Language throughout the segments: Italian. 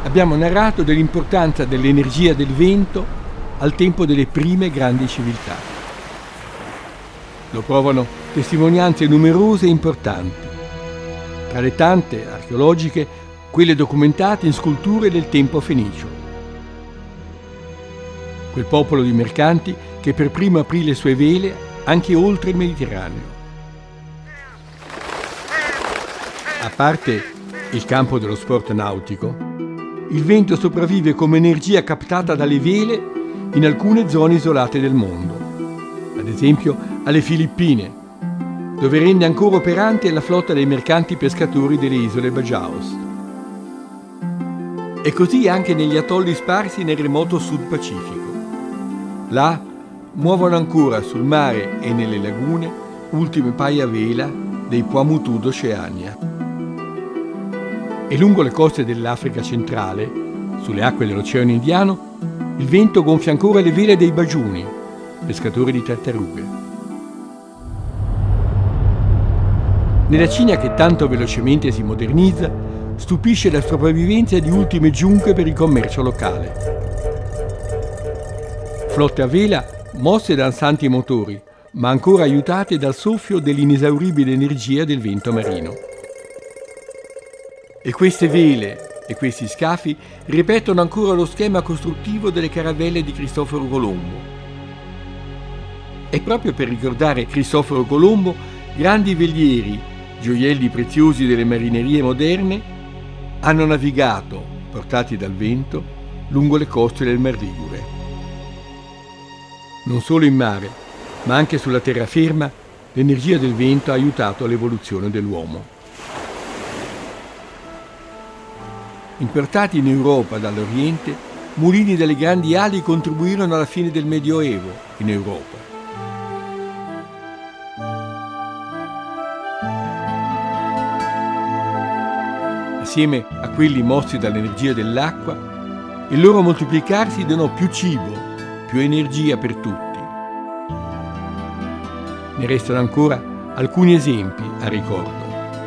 abbiamo narrato dell'importanza dell'energia del vento al tempo delle prime grandi civiltà. Lo provano testimonianze numerose e importanti, tra le tante archeologiche, quelle documentate in sculture del tempo fenicio. Quel popolo di mercanti che per primo aprì le sue vele anche oltre il Mediterraneo. A parte il campo dello sport nautico, il vento sopravvive come energia captata dalle vele in alcune zone isolate del mondo, ad esempio alle Filippine, dove rende ancora operante la flotta dei mercanti pescatori delle isole Bajaos. E così anche negli atolli sparsi nel remoto Sud Pacifico. Là muovono ancora sul mare e nelle lagune ultime paia vela dei Paumotu d'Oceania. E lungo le coste dell'Africa centrale, sulle acque dell'Oceano Indiano, il vento gonfia ancora le vele dei Bajuni, pescatori di tartarughe. Nella Cina che tanto velocemente si modernizza, stupisce la sopravvivenza di ultime giunche per il commercio locale. Flotte a vela mosse da ansanti motori, ma ancora aiutate dal soffio dell'inesauribile energia del vento marino. E queste vele e questi scafi ripetono ancora lo schema costruttivo delle caravelle di Cristoforo Colombo. E proprio per ricordare Cristoforo Colombo, grandi velieri, gioielli preziosi delle marinerie moderne, hanno navigato, portati dal vento, lungo le coste del Mar Ligure. Non solo in mare, ma anche sulla terraferma, l'energia del vento ha aiutato l'evoluzione dell'uomo. Importati in Europa dall'Oriente, mulini dalle grandi ali contribuirono alla fine del Medioevo in Europa. Assieme a quelli mossi dall'energia dell'acqua, il loro moltiplicarsi donò più cibo, più energia per tutti. Ne restano ancora alcuni esempi a ricordo.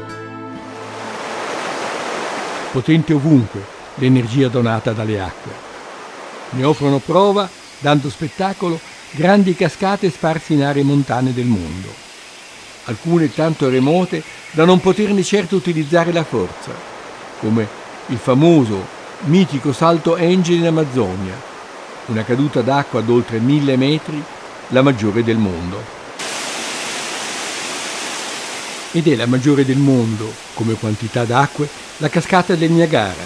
Potente ovunque l'energia donata dalle acque. Ne offrono prova, dando spettacolo, grandi cascate sparse in aree montane del mondo. Alcune tanto remote da non poterne certo utilizzare la forza, come il famoso, mitico salto Angel in Amazzonia, una caduta d'acqua ad oltre 1000 metri, la maggiore del mondo. Ed è la maggiore del mondo, come quantità d'acque, la cascata del Niagara.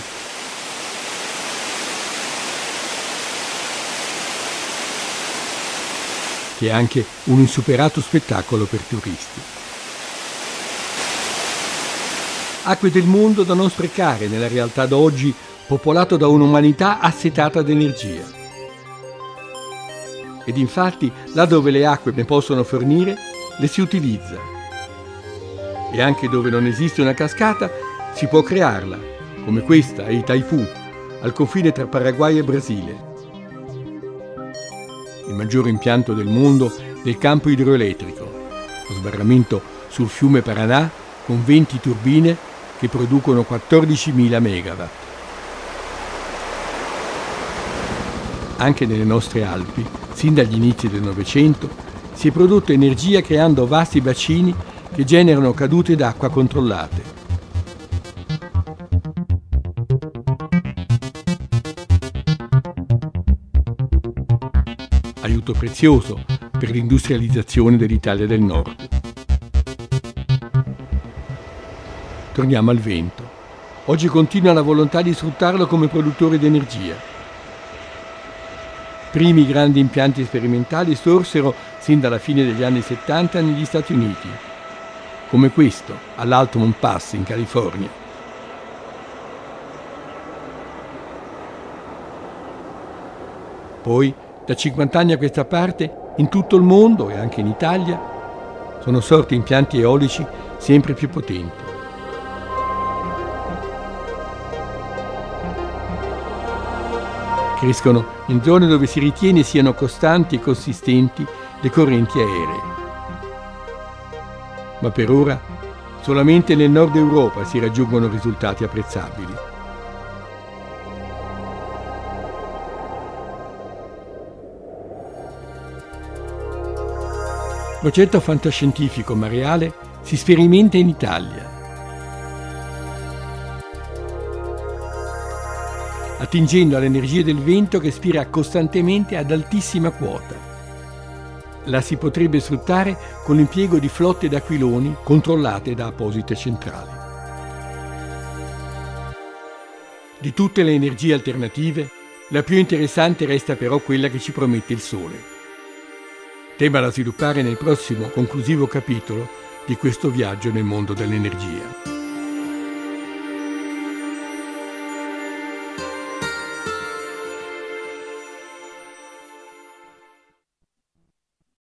Che è anche un insuperato spettacolo per turisti. Acque del mondo da non sprecare nella realtà d'oggi, popolato da un'umanità assetata d'energia. Ed infatti, là dove le acque ne possono fornire, le si utilizza. E anche dove non esiste una cascata, si può crearla, come questa a Itaipu, al confine tra Paraguay e Brasile. Il maggiore impianto del mondo del campo idroelettrico, lo sbarramento sul fiume Paranà con 20 turbine che producono 14.000 megawatt. Anche nelle nostre Alpi, sin dagli inizi del Novecento, si è prodotta energia creando vasti bacini che generano cadute d'acqua controllate. Aiuto prezioso per l'industrializzazione dell'Italia del Nord. Torniamo al vento. Oggi continua la volontà di sfruttarlo come produttore di energia. Primi grandi impianti sperimentali sorsero sin dalla fine degli anni 70 negli Stati Uniti, come questo all'Altamont Pass in California. Poi, da 50 anni a questa parte, in tutto il mondo e anche in Italia, sono sorti impianti eolici sempre più potenti. Crescono in zone dove si ritiene siano costanti e consistenti le correnti aeree. Ma per ora solamente nel nord Europa si raggiungono risultati apprezzabili. progetto fantascientifico ma reale si sperimenta in Italia. Attingendo all'energia del vento che spira costantemente ad altissima quota. La si potrebbe sfruttare con l'impiego di flotte d'aquiloni controllate da apposite centrali. Di tutte le energie alternative, la più interessante resta però quella che ci promette il Sole. Tema da sviluppare nel prossimo conclusivo capitolo di questo viaggio nel mondo dell'energia.